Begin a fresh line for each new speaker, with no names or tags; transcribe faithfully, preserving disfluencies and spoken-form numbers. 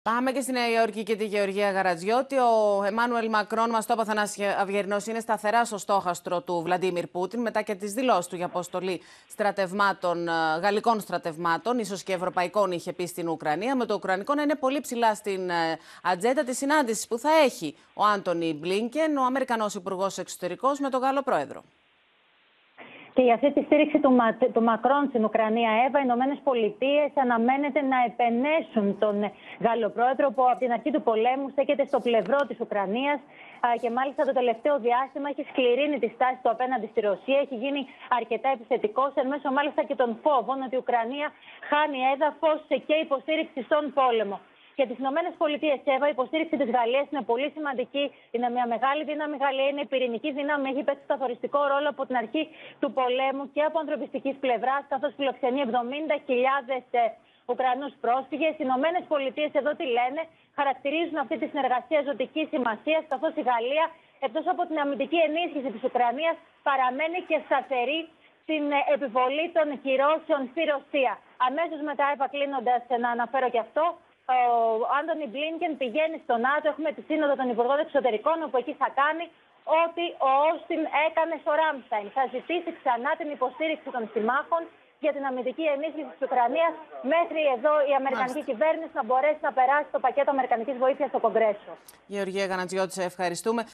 Πάμε και στη Νέα Υόρκη και τη Γεωργία Γαρατζιώτη. Ο Εμμάνουελ Μακρόν, μας το είπε ο Θανάσης Αυγερινός, είναι σταθερά στο στόχαστρο του Βλαντίμιρ Πούτιν μετά και τις δηλώσεις του για αποστολή στρατευμάτων, γαλλικών στρατευμάτων, ίσως και ευρωπαϊκών, είχε πει στην Ουκρανία. Με το ουκρανικό να είναι πολύ ψηλά στην ατζέντα της συνάντησης που θα έχει ο Άντονι Μπλίνκεν, ο Αμερικανός Υπουργός Εξωτερικός, με τον Γάλλο Πρόεδρο.
Και για αυτή τη στήριξη του, Μα... του Μακρόν στην Ουκρανία, Εύα, οι Ηνωμένες Πολιτείες αναμένεται να επενέσουν τον Γάλλο Πρόεδρο, που από την αρχή του πολέμου στέκεται στο πλευρό της Ουκρανίας και μάλιστα το τελευταίο διάστημα έχει σκληρύνει τη στάση του απέναντι στη Ρωσία. Έχει γίνει αρκετά επιθετικός, εν μέσω μάλιστα και των φόβων ότι η Ουκρανία χάνει έδαφος και υποστήριξη στον πόλεμο. Για τις Ηνωμένες Πολιτείες, Εύα, η υποστήριξη της Γαλλίας είναι πολύ σημαντική. Είναι μια μεγάλη δύναμη. Η Γαλλία είναι η πυρηνική δύναμη. Έχει παίξει καθοριστικό ρόλο από την αρχή του πολέμου και από ανθρωπιστικής πλευράς, καθώς φιλοξενεί εβδομήντα χιλιάδες Ουκρανούς πρόσφυγες. Οι Ηνωμένες Πολιτείες εδώ τι λένε, χαρακτηρίζουν αυτή τη συνεργασία ζωτικής σημασίας, καθώς η Γαλλία, εκτός από την αμυντική ενίσχυση της Ουκρανίας, παραμένει και σταθερή στην επιβολή των κυρώσεων στη Ρωσία. Αμέσως μετά, επακλίνοντας, να αναφέρω και αυτό, ο Άντονι Μπλίνκεν πηγαίνει στο ΝΑΤΟ. Έχουμε τη Σύνοδο των Υπουργών Εξωτερικών, όπου εκεί θα κάνει ό,τι ο Όστιν έκανε στο Ράμσταϊν. Θα ζητήσει ξανά την υποστήριξη των συμμάχων για την αμυντική ενίσχυση της Ουκρανίας, μέχρι εδώ η Αμερικανική Μάλιστα. κυβέρνηση να μπορέσει να περάσει το πακέτο αμερικανικής βοήθειας στο Κογκρέσο.
Γεωργία Γαρατζιώτη, σε ευχαριστούμε.